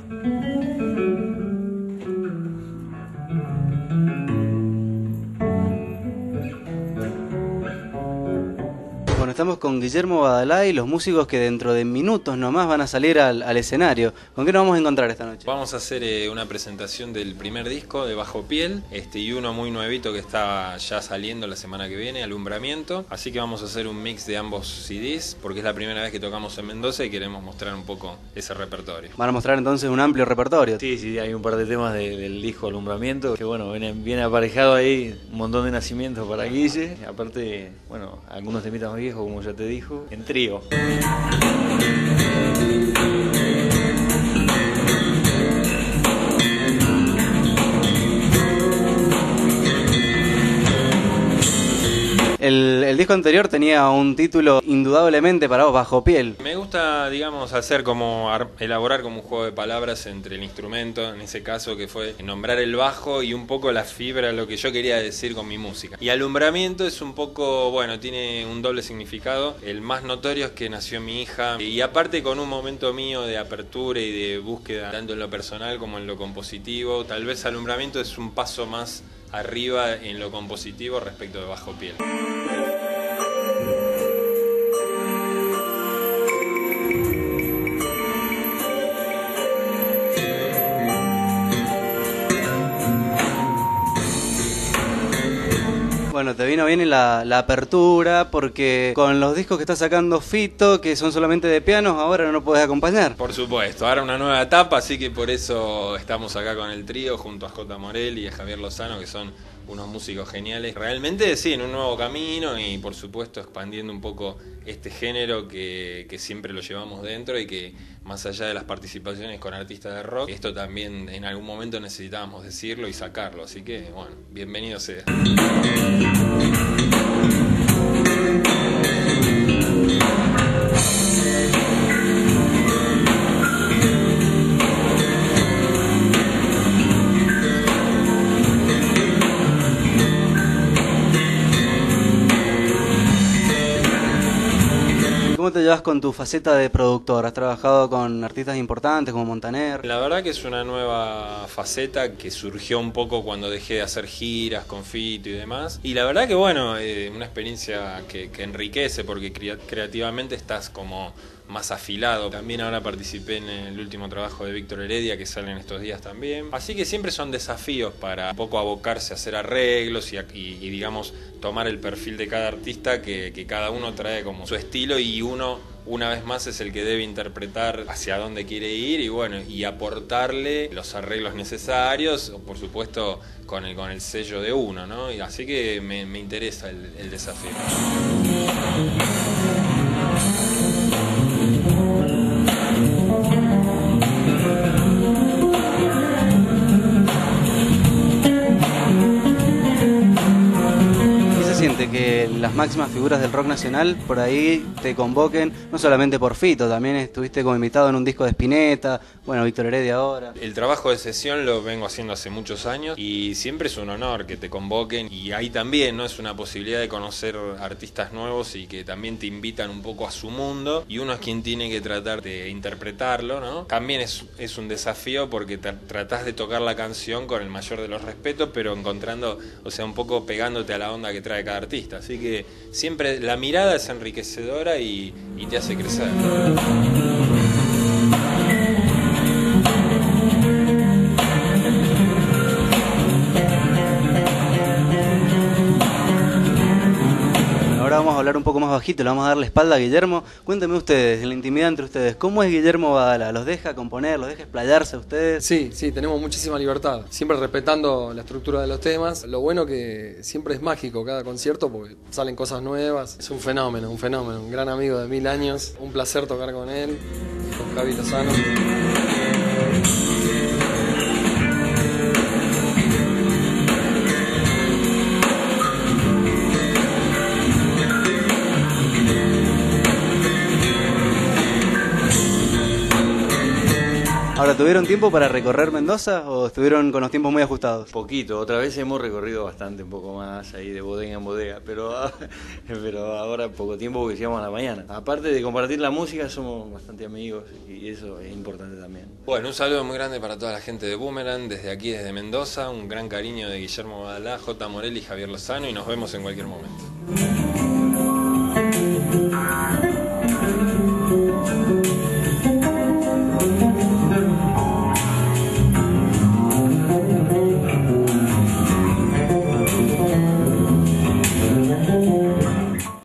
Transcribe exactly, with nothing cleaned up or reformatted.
Bueno, estamos con Guillermo Badalá y los músicos que dentro de minutos nomás van a salir al, al escenario. ¿Con qué nos vamos a encontrar esta noche? Vamos a hacer eh, una presentación del primer disco de Bajo Piel, este, y uno muy nuevito que está ya saliendo la semana que viene, Alumbramiento. Así que vamos a hacer un mix de ambos C Ds, porque es la primera vez que tocamos en Mendoza y queremos mostrar un poco ese repertorio. Van a mostrar entonces un amplio repertorio. Sí, sí, hay un par de temas de, del disco Alumbramiento, que bueno, viene, viene aparejado ahí un montón de nacimientos para Guille. Aparte, bueno, algunos temitas más viejos, como ya te dijo, en trío. El, el disco anterior tenía un título indudablemente para vos, Bajo Piel. Me gusta, digamos, hacer como, elaborar como un juego de palabras entre el instrumento, en ese caso que fue nombrar el bajo y un poco la fibra, lo que yo quería decir con mi música. Y Alumbramiento es un poco, bueno, tiene un doble significado. El más notorio es que nació mi hija y aparte con un momento mío de apertura y de búsqueda, tanto en lo personal como en lo compositivo. Tal vez Alumbramiento es un paso más arriba en lo compositivo respecto de Bajo Piel. Bueno, te vino bien la, la apertura porque con los discos que está sacando Fito, que son solamente de pianos, ahora no nos podés acompañar. Por supuesto, ahora una nueva etapa, así que por eso estamos acá con el trío junto a J. Morel y a Javier Lozano, que son unos músicos geniales. Realmente sí, en un nuevo camino y por supuesto expandiendo un poco este género que, que siempre lo llevamos dentro y que más allá de las participaciones con artistas de rock, esto también en algún momento necesitábamos decirlo y sacarlo. Así que bueno, bienvenido sea. ¿Cómo te llevas con tu faceta de productor? ¿Has trabajado con artistas importantes como Montaner? La verdad que es una nueva faceta que surgió un poco cuando dejé de hacer giras con Fito y demás. Y la verdad que bueno, eh, una experiencia que, que enriquece porque creativamente estás como más afilado. También ahora participé en el último trabajo de Víctor Heredia que sale en estos días también. Así que siempre son desafíos para un poco abocarse a hacer arreglos y, y, y digamos tomar el perfil de cada artista que, que cada uno trae como su estilo y uno una vez más es el que debe interpretar hacia dónde quiere ir y bueno, y aportarle los arreglos necesarios, por supuesto con el, con el sello de uno, ¿no? Y así que me, me interesa el, el desafío. Que las máximas figuras del rock nacional por ahí te convoquen, no solamente por Fito, también estuviste como invitado en un disco de Spinetta, bueno, Víctor Heredia ahora. El trabajo de sesión lo vengo haciendo hace muchos años y siempre es un honor que te convoquen y ahí también, ¿no? Es una posibilidad de conocer artistas nuevos y que también te invitan un poco a su mundo y uno es quien tiene que tratar de interpretarlo, ¿no? También es, es un desafío porque te, tratás de tocar la canción con el mayor de los respetos, pero encontrando, o sea, un poco pegándote a la onda que trae cada artista. Así que siempre la mirada es enriquecedora y, y te hace crecer. Ahora vamos a hablar un poco más bajito, le vamos a dar la espalda a Guillermo. Cuéntenme ustedes, en la intimidad entre ustedes, ¿cómo es Guillermo Badalá? ¿Los deja componer, los deja explayarse a ustedes? Sí, sí, tenemos muchísima libertad, siempre respetando la estructura de los temas. Lo bueno que siempre es mágico cada concierto porque salen cosas nuevas. Es un fenómeno, un fenómeno, un gran amigo de mil años. Un placer tocar con él, con Javi Lozano. Ahora te ¿tuvieron tiempo para recorrer Mendoza o estuvieron con los tiempos muy ajustados? Poquito, otra vez hemos recorrido bastante, un poco más ahí de bodega en bodega, pero, pero ahora poco tiempo porque llegamos a la mañana. Aparte de compartir la música, somos bastante amigos y eso es importante también. Bueno, un saludo muy grande para toda la gente de Boomerang, desde aquí, desde Mendoza, un gran cariño de Guillermo Badalá, J. Morel y Javier Lozano, y nos vemos en cualquier momento.